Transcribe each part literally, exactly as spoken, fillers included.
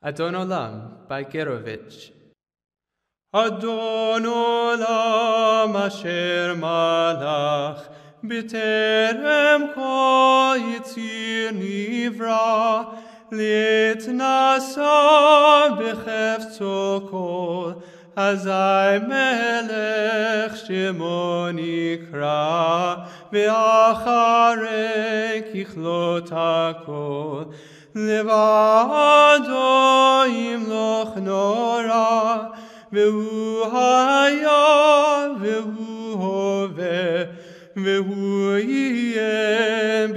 Adon Olam by Gerovich. Adon Olam asher malach b'terem kol yitzir nivra litnasa b'chefzo kol azai melech shemo nikra ve'acharei kichlot hakol לבדו ימלוך נורא והוא היה והוא הווה והוא יהיה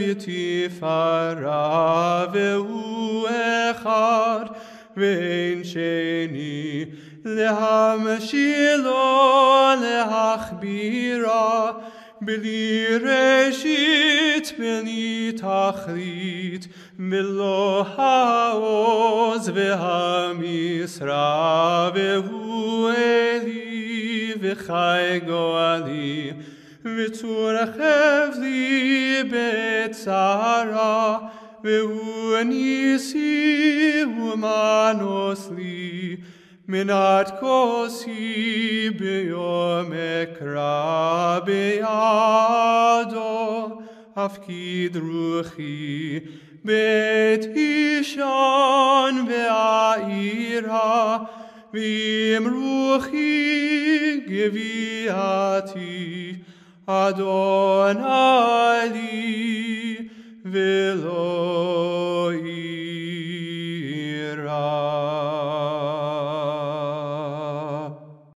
בתפארה והוא אחד ואין שני להמשילו להכבירה בלי ראשית בלי תכלית בלא העוז והמשרה והוא אלי וחי גואלי וצור חבלי בצרה והוא ניסי ומנוס לי מנת כוסי ביום אקרא בידו הפקיד רוחי בית אישן ועירה ועם רוחי גביעתי אדוני לי ולא